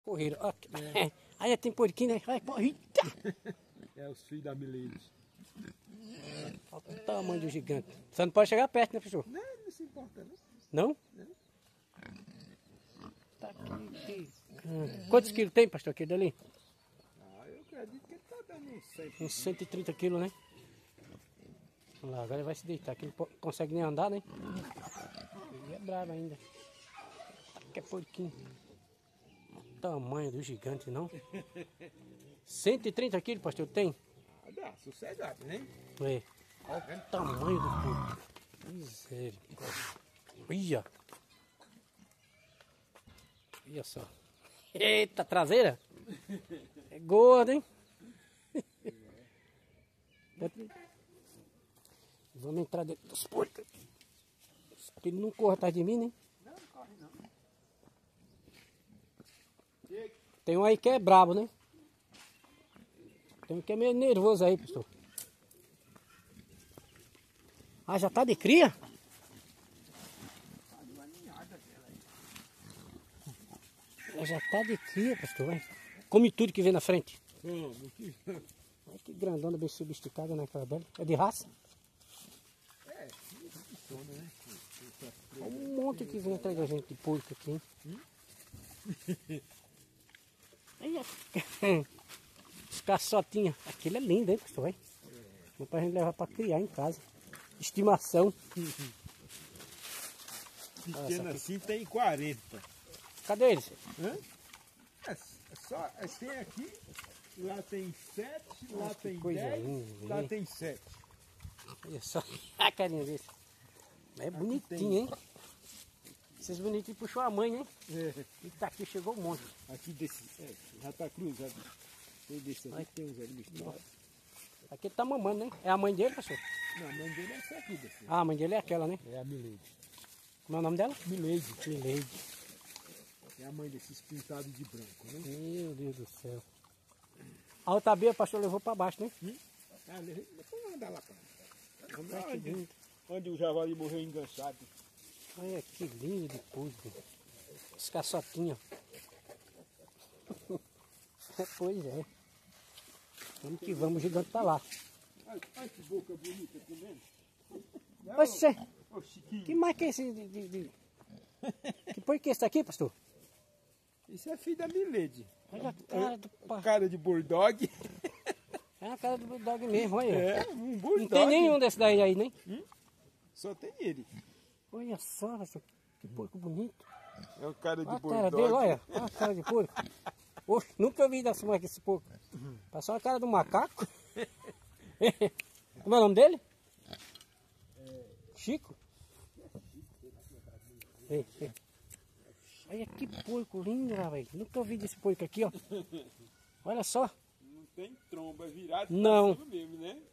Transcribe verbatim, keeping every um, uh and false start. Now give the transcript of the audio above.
Correram. Ó, é. Aí tem porquinho, né? Ai, eita! É os filhos da Milady. Olha o tamanho do gigante. Você não pode chegar perto, né, professor? Não, não se importa, não. Não? Não. Tá aqui, aqui. Hum. Quantos quilos tem, pastor, aquele dali? Ah, eu acredito que ele tá dando uns cem. Uns cento e trinta quilos, né? Vamos lá, agora ele vai se deitar, que ele não consegue nem andar, né? Ele é bravo ainda. Que é porquinho. O tamanho do gigante, não? cento e trinta quilos, pastor, tem? Ah, dá, sossegado, né? É. Olha o tamanho do porco. Misericórdia. Olha. Olha só. Eita, traseira. É gordo, hein? Vamos entrar dentro dos porcos. Que ele não corra atrás de mim, né? Não, não corre não. Tem um aí que é brabo, né? Tem um que é meio nervoso aí, pastor. Ah, já tá de cria? Ela já tá de cria, pastor. Vai. Come tudo que vem na frente. Como que... Olha que grandona, bem subesticada naquela dela. É de raça? É, funciona, né? Olha um monte que vem atrás da gente de porco aqui, hein? Hum? Aí, ó. Os caçotinhos. Aquele é lindo, hein, pastor? É. Vamos pra gente levar pra criar em casa. Estimação. Pequeno assim tem quarenta. Cadê eles? Hã? É, é só, é, tem aqui, lá tem sete, lá Nossa, tem coisa dez, linda, lá hein? tem sete. Olha só a carinha desse. É bonitinho, hein? Esses bonitinhos puxou a mãe, hein? É. E tá aqui, chegou um monte. Aqui desse, é, já tá cruzado. Tem desse aqui, tem uns ali misturados. Aqui ele tá mamando, né? É a mãe dele, pastor? Não, a mãe dele é essa aqui, desse. Ah, a mãe dele é aquela, né? É a Milady. Como é o nome dela? Milady. Milady. É a mãe desses pintados de branco, né? Meu Deus do céu. A outra beira o pastor levou pra baixo, né? Hum? Ah, depois vamos andar lá pra Vamos lá Olha que onde, lindo. onde o javali morreu enganchado. Olha que lindo de porco. Os caçotinhos. Pois é. Vamos que vamos, o gigante tá lá. Olha, olha que boca bonita comendo. Oxe, Ô, Chiquinho. que mais que é esse de... de, de... Que porco é esse aqui, pastor? Isso é filho da Milady. Olha a cara do pá. Cara de bulldog. É a cara do bulldog mesmo, olha. É, um bulldog. Não tem nenhum desse daí aí, né? Hum? Só tem ele. Olha só, pastor, que porco bonito. É o cara de Olha a bulldog. cara dele, olha. Olha a cara de porco. Oxe, nunca vi dessa mais que esse porco. Passou a cara do macaco. Como é o nome dele? Chico? Ei, ei. Olha que porco lindo, velho. Nunca vi desse porco aqui, ó. Olha só. Não tem tromba, é virado Não. pra cima mesmo, né?